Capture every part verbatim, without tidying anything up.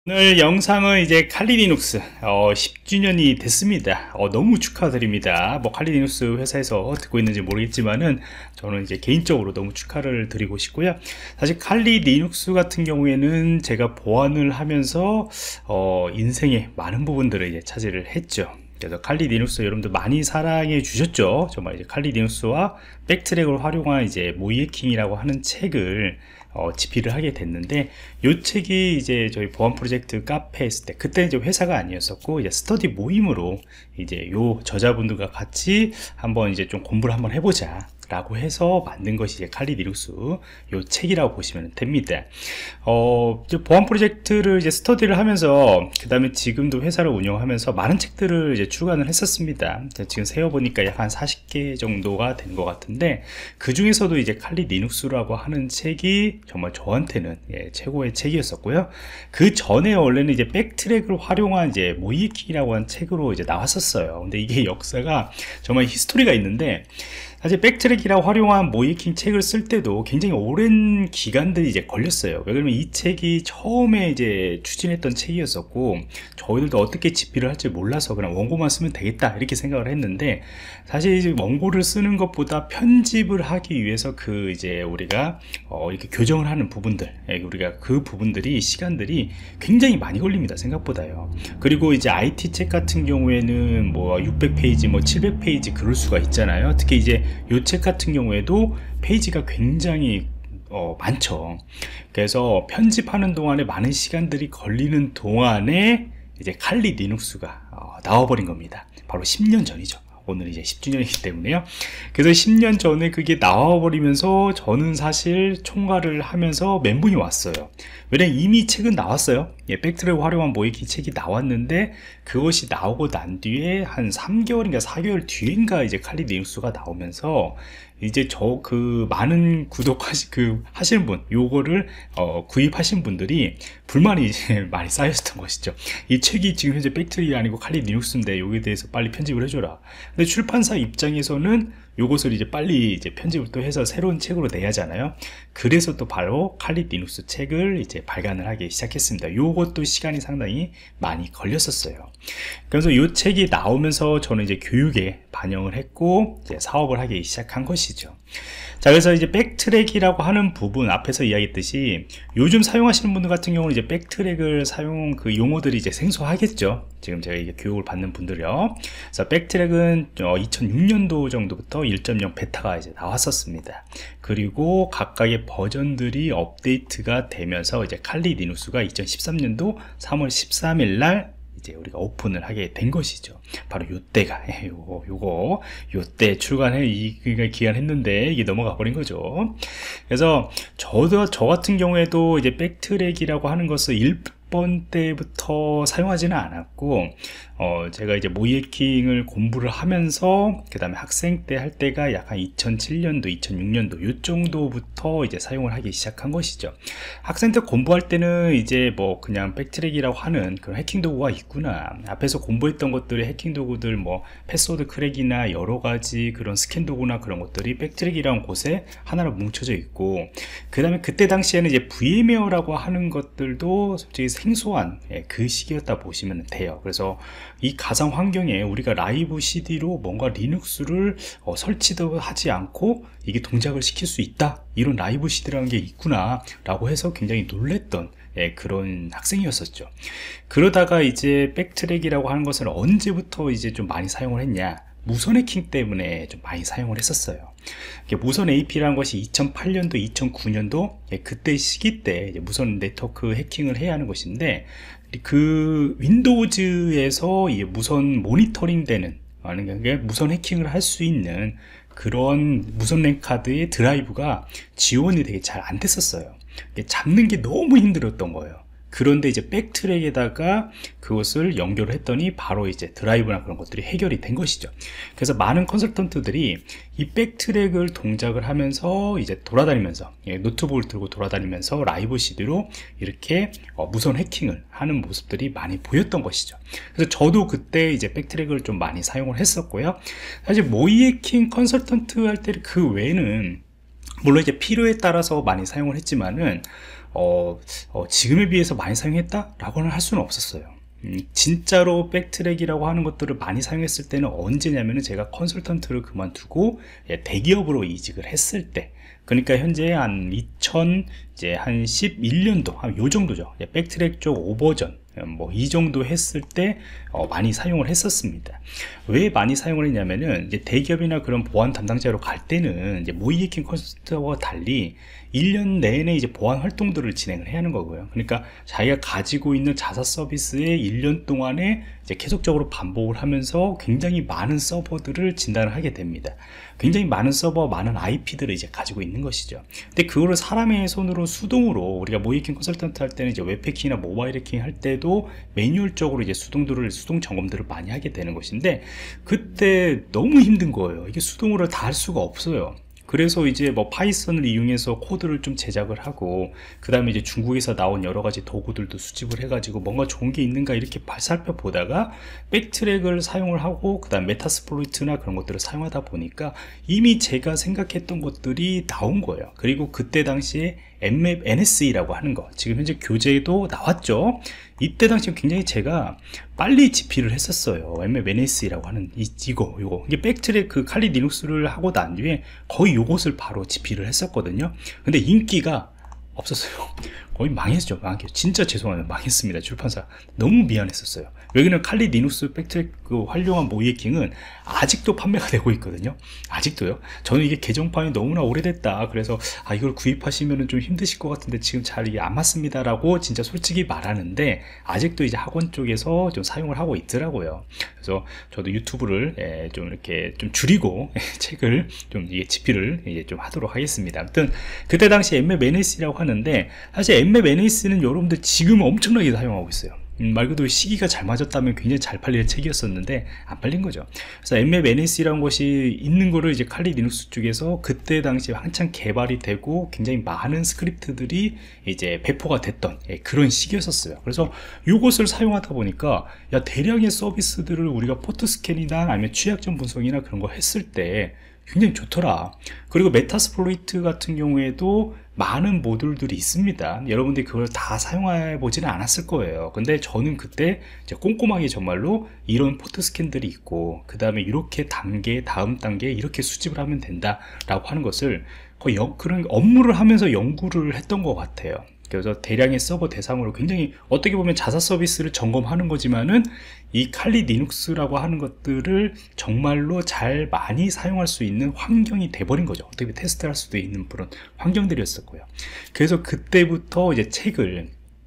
오늘 영상은 이제 칼리 리눅스 어, 십 주년이 됐습니다. 어, 너무 축하드립니다. 뭐 칼리 리눅스 회사에서 듣고 있는지 모르겠지만은 저는 이제 개인적으로 너무 축하를 드리고 싶고요. 사실 칼리 리눅스 같은 경우에는 제가 보안을 하면서 어, 인생의 많은 부분들을 이제 차지를 했죠. 그래서 칼리 리눅스 여러분들 많이 사랑해 주셨죠. 정말 이제 칼리 리눅스와 백트랙을 활용한 이제 모의 해킹이라고 하는 책을 어, 집필을 하게 됐는데, 이 책이 이제 저희 보안 프로젝트 카페 했을 때, 그때 이제 회사가 아니었었고, 이제 스터디 모임으로 이제 요 저자분들과 같이 한번 이제 좀 공부를 한번 해보자 라고 해서 만든 것이 이제 칼리 리눅스 요 책이라고 보시면 됩니다. 어, 보안 프로젝트를 이제 스터디를 하면서, 그 다음에 지금도 회사를 운영하면서 많은 책들을 이제 출간을 했었습니다. 지금 세어보니까 약 한 사십 개 정도가 된 것 같은데, 그 중에서도 이제 칼리 리눅스라고 하는 책이 정말 저한테는 예, 최고의 책이었었고요. 그 전에 원래는 이제 백트랙을 활용한 이제 모이에킹이라고 하는 책으로 이제 나왔었어요. 근데 이게 역사가 정말 히스토리가 있는데, 사실 백트랙이라고 활용한 모이킹 책을 쓸 때도 굉장히 오랜 기간들이 이제 걸렸어요. 왜냐면 이 책이 처음에 이제 추진했던 책이었었고, 저희들도 어떻게 집필을 할지 몰라서 그냥 원고만 쓰면 되겠다 이렇게 생각을 했는데, 사실 이제 원고를 쓰는 것보다 편집을 하기 위해서 그 이제 우리가 어 이렇게 교정을 하는 부분들, 우리가 그 부분들이 시간들이 굉장히 많이 걸립니다, 생각보다요. 그리고 이제 아이티 책 같은 경우에는 뭐 육백 페이지 뭐 칠백 페이지 그럴 수가 있잖아요. 특히 이제 요 책 같은 경우에도 페이지가 굉장히 어, 많죠. 그래서 편집하는 동안에 많은 시간들이 걸리는 동안에 이제 칼리 리눅스가 어, 나와버린 겁니다. 바로 십 년 전이죠. 오늘 이제 십 주년이기 때문에요. 그래서 십 년 전에 그게 나와버리면서 저는 사실 총괄을 하면서 멘붕이 왔어요. 왜냐면 이미 책은 나왔어요. 예, 백트랙 활용한 모이킹 책이 나왔는데, 그것이 나오고 난 뒤에 한 삼 개월인가 사 개월 뒤인가 이제 칼리 리눅스가 나오면서 이제 저 그 많은 구독하시 그 하시는 분, 요거를 어, 구입하신 분들이 불만이 이제 많이 쌓였던 것이죠. 이 책이 지금 현재 백트랙이 아니고 칼리 리눅스인데 여기에 대해서 빨리 편집을 해줘라. 근데 출판사 입장에서는 요것을 이제 빨리 이제 편집을 또 해서 새로운 책으로 내야 하잖아요. 그래서 또 바로 칼리 리눅스 책을 이제 발간을 하기 시작했습니다. 요것도 시간이 상당히 많이 걸렸었어요. 그래서 요 책이 나오면서 저는 이제 교육에 반영을 했고 이제 사업을 하기 시작한 것이죠. 자, 그래서 이제 백트랙이라고 하는 부분, 앞에서 이야기했듯이 요즘 사용하시는 분들 같은 경우는 이제 백트랙을 사용 그 용어들이 이제 생소하겠죠. 지금 제가 이게 교육을 받는 분들이요. 그래서 백트랙은 어, 이천육 년도 정도부터 일 점 영 베타가 이제 나왔었습니다. 그리고 각각의 버전들이 업데이트가 되면서 이제 칼리 리눅스가 이천십삼 년도 삼월 십삼일 날 이제 우리가 오픈을 하게 된 것이죠. 바로 요때가 요거 요거 요때 출간해 이가 기한했는데 이게 넘어가 버린 거죠. 그래서 저도 저 같은 경우에도 이제 백트랙이라고 하는 것을 일 번 때부터 사용하지는 않았고, 어, 제가 이제 모이해킹을 공부를 하면서 그 다음에 학생 때 할 때가 약 한 이천칠 년도 이천육 년도 요 정도부터 이제 사용을 하기 시작한 것이죠. 학생 때 공부할 때는 이제 뭐 그냥 백트랙이라고 하는 그런 해킹 도구가 있구나, 앞에서 공부했던 것들이 해킹 도구들 뭐 패스워드 크랙이나 여러 가지 그런 스캔 도구나 그런 것들이 백트랙이라는 곳에 하나로 뭉쳐져 있고, 그 다음에 그때 당시에는 이제 브이엠웨어라고 하는 것들도 솔직히 생소한 그 시기였다 보시면 돼요. 그래서 이 가상 환경에 우리가 라이브 씨디로 뭔가 리눅스를 어, 설치도 하지 않고 이게 동작을 시킬 수 있다, 이런 라이브 씨디라는 게 있구나 라고 해서 굉장히 놀랬던 예, 그런 학생이었었죠. 그러다가 이제 백트랙이라고 하는 것을 언제부터 이제 좀 많이 사용을 했냐, 무선 해킹 때문에 좀 많이 사용을 했었어요. 무선 에이피라는 것이 이천팔 년도 이천구 년도 예, 그때 시기 때 이제 무선 네트워크 해킹을 해야 하는 것인데, 그 윈도우즈에서 이 무선 모니터링 되는, 아니 무선 해킹을 할 수 있는 그런 무선 랜 카드의 드라이브가 지원이 되게 잘 안 됐었어요. 잡는 게 너무 힘들었던 거예요. 그런데 이제 백트랙에다가 그것을 연결을 했더니 바로 이제 드라이브나 그런 것들이 해결이 된 것이죠. 그래서 많은 컨설턴트들이 이 백트랙을 동작을 하면서 이제 돌아다니면서, 예, 노트북을 들고 돌아다니면서 라이브 씨디로 이렇게 어, 무선 해킹을 하는 모습들이 많이 보였던 것이죠. 그래서 저도 그때 이제 백트랙을 좀 많이 사용을 했었고요. 사실 모의 해킹 컨설턴트 할 때 그 외에는 물론 이제 필요에 따라서 많이 사용을 했지만은 어, 어, 지금에 비해서 많이 사용했다? 라고는 할 수는 없었어요. 음, 진짜로 백트랙이라고 하는 것들을 많이 사용했을 때는 언제냐면은 제가 컨설턴트를 그만두고 예, 대기업으로 이직을 했을 때, 그러니까 현재 한 이천 이제 한 십일 년도 한 요 정도죠. 예, 백트랙 쪽 오 버전 뭐 이 정도 했을 때 어, 많이 사용을 했었습니다. 왜 많이 사용을 했냐면은 이제 대기업이나 그런 보안 담당자로 갈 때는 이제 모의 해킹 컨설턴트와 달리 일 년 내내 이제 보안 활동들을 진행을 해야 하는 거고요. 그러니까 자기가 가지고 있는 자사 서비스에 일 년 동안에 이제 계속적으로 반복을 하면서 굉장히 많은 서버들을 진단을 하게 됩니다. 굉장히 많은 서버, 많은 아이피들을 이제 가지고 있는 것이죠. 근데 그거를 사람의 손으로 수동으로 우리가 모의 해킹 컨설턴트 할 때는 이제 웹 해킹이나 모바일 해킹 할 때도 매뉴얼적으로 이제 수동들을 수동 점검들을 많이 하게 되는 것인데, 그때 너무 힘든 거예요. 이게 수동으로 다 할 수가 없어요. 그래서 이제 뭐 파이썬을 이용해서 코드를 좀 제작을 하고, 그 다음에 이제 중국에서 나온 여러 가지 도구들도 수집을 해가지고 뭔가 좋은 게 있는가 이렇게 살펴보다가 백트랙을 사용을 하고, 그 다음 메타스플로이트나 그런 것들을 사용하다 보니까 이미 제가 생각했던 것들이 나온 거예요. 그리고 그때 당시에 엠맵 엔에스이라고 하는 거, 지금 현재 교재도 나왔죠. 이때 당시 굉장히 제가 빨리 집필을 했었어요. 엠맵 엔에스이라고 하는 이, 이거 이거 이게 백트랙 그 칼리 리눅스를 하고 난 뒤에 거의 요것을 바로 집필을 했었거든요. 근데 인기가 없었어요. 거의 망했죠. 망했죠. 진짜 죄송합니다. 망했습니다. 출판사 너무 미안했었어요. 여기는 칼리 리눅스 백트랙 그 활용한 모의 해킹은 아직도 판매가 되고 있거든요. 아직도요. 저는 이게 개정판이 너무나 오래됐다, 그래서 아 이걸 구입하시면은 좀 힘드실 것 같은데 지금 잘 이게 안 맞습니다 라고 진짜 솔직히 말하는데, 아직도 이제 학원 쪽에서 좀 사용을 하고 있더라고요. 그래서 저도 유튜브를 예, 좀 이렇게 좀 줄이고 책을 좀 이게 집필을 이제 좀 하도록 하겠습니다. 아무튼 그때 당시 엠맵 엔에스이라고 하는데, 사실 엠맵 엔에스는 여러분들 지금 엄청나게 사용하고 있어요. 음, 말 그대로 시기가 잘 맞았다면 굉장히 잘 팔릴 책이었었는데 안 팔린 거죠. 그래서 엠맵 엔에스이라는 것이 있는 거를 이제 칼리 리눅스 쪽에서 그때 당시 한창 개발이 되고 굉장히 많은 스크립트들이 이제 배포가 됐던 예, 그런 시기였었어요. 그래서 이것을 사용하다 보니까 야, 대량의 서비스들을 우리가 포트 스캔이나 아니면 취약점 분석이나 그런 거 했을 때 굉장히 좋더라. 그리고 메타스플로이트 같은 경우에도 많은 모듈들이 있습니다. 여러분들이 그걸 다 사용해 보지는 않았을 거예요. 근데 저는 그때 이제 꼼꼼하게 정말로 이런 포트 스캔들이 있고, 그 다음에 이렇게 단계 다음 단계 이렇게 수집을 하면 된다 라고 하는 것을 거의 연, 그런 업무를 하면서 연구를 했던 것 같아요. 그래서 대량의 서버 대상으로 굉장히 어떻게 보면 자사 서비스를 점검하는 거지만은 이 칼리 리눅스라고 하는 것들을 정말로 잘 많이 사용할 수 있는 환경이 돼버린 거죠. 어떻게 보면 테스트할 수도 있는 그런 환경들이었었고요. 그래서 그때부터 이제 책을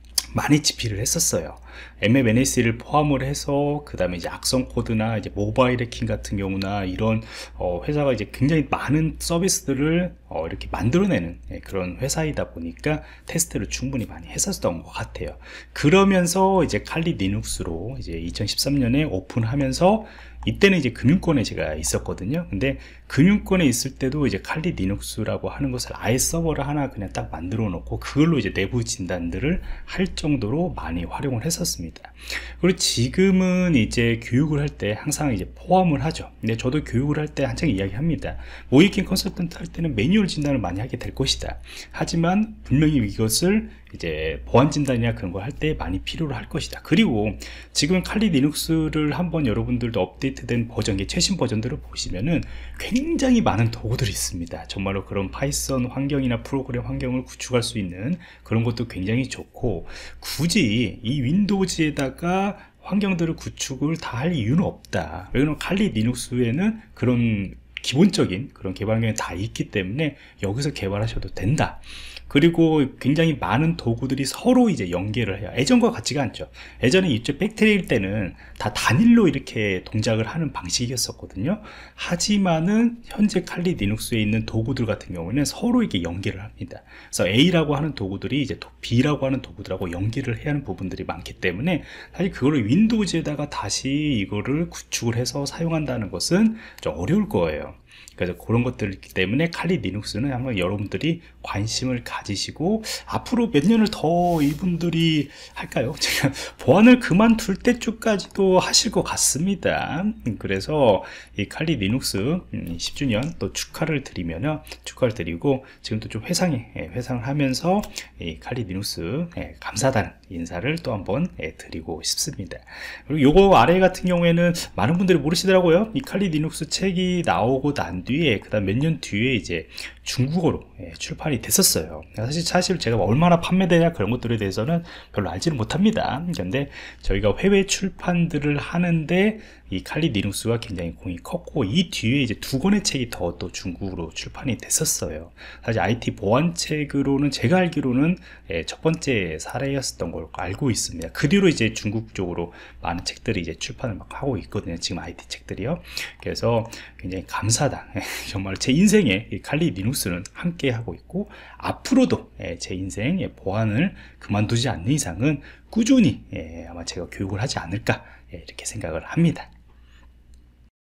많이 집필을 했었어요. 엠맵 엔에스이를 포함을 해서, 그 다음에 이제 악성 코드나 이제 모바일 해킹 같은 경우나 이런 어, 회사가 이제 굉장히 많은 서비스들을 어, 이렇게 만들어내는 예, 그런 회사이다 보니까 테스트를 충분히 많이 했었던 것 같아요. 그러면서 이제 칼리 리눅스로 이제 이천십삼 년에 오픈하면서, 이때는 이제 금융권에 제가 있었거든요. 근데 금융권에 있을 때도 이제 칼리 리눅스라고 하는 것을 아예 서버를 하나 그냥 딱 만들어 놓고 그걸로 이제 내부 진단들을 할 정도로 많이 활용을 했었습니다. 그리고 지금은 이제 교육을 할 때 항상 이제 포함을 하죠. 근데 저도 교육을 할 때 한창 이야기합니다. 모의 해킹 컨설턴트 할 때는 매뉴얼 진단을 많이 하게 될 것이다. 하지만 분명히 이것을 이제 보안 진단이나 그런 걸 할 때 많이 필요로 할 것이다. 그리고 지금 칼리 리눅스를 한번 여러분들도 업데이트된 버전, 최신 버전들을 보시면은 굉장히 많은 도구들이 있습니다. 정말로 그런 파이썬 환경이나 프로그램 환경을 구축할 수 있는 그런 것도 굉장히 좋고, 굳이 이 윈도우즈에다가 환경들을 구축을 다 할 이유는 없다. 왜냐면 칼리 리눅스에는 그런 기본적인 그런 개발 환경이 다 있기 때문에 여기서 개발하셔도 된다. 그리고 굉장히 많은 도구들이 서로 이제 연계를 해요. 예전과 같지가 않죠. 예전에 이쪽 백트랙일 때는 다 단일로 이렇게 동작을 하는 방식이었었거든요. 하지만은 현재 칼리 리눅스에 있는 도구들 같은 경우는 서로 이렇게 연계를 합니다. 그래서 A라고 하는 도구들이 이제 B라고 하는 도구들하고 연계를 해야 하는 부분들이 많기 때문에 사실 그거를 윈도우즈에다가 다시 이거를 구축을 해서 사용한다는 것은 좀 어려울 거예요. 그래서 그런 것들이기 때문에 칼리 리눅스는 한번 여러분들이 관심을 가지시고, 앞으로 몇 년을 더 이분들이 할까요? 제가 보안을 그만둘 때쯤까지도 하실 것 같습니다. 그래서 이 칼리 리눅스 십 주년 또 축하를 드리면요, 축하를 드리고, 지금 또 좀 회상에 회상을 하면서 이 칼리 리눅스 감사단 인사를 또 한번 드리고 싶습니다. 그리고 요거 아래 같은 경우에는 많은 분들이 모르시더라고요. 이 칼리 리눅스 책이 나오고 난 뒤에, 그 다음 몇 년 뒤에 이제 중국어로 출판이 됐었어요. 사실 사실 제가 얼마나 판매되냐 그런 것들에 대해서는 별로 알지는 못합니다. 그런데 저희가 해외 출판들을 하는데 이 칼리 리눅스가 굉장히 공이 컸고, 이 뒤에 이제 두 권의 책이 더 또 중국으로 출판이 됐었어요. 사실 아이티 보안 책으로는 제가 알기로는 첫 번째 사례였었던 걸 알고 있습니다. 그 뒤로 이제 중국 쪽으로 많은 책들이 이제 출판을 막 하고 있거든요. 지금 아이티 책들이요. 그래서 굉장히 감사하다. 정말 제 인생에 이 칼리 리눅스는 함께 하고 있고, 앞으로도 제 인생의 보안을 그만두지 않는 이상은 꾸준히 아마 제가 교육을 하지 않을까 이렇게 생각을 합니다.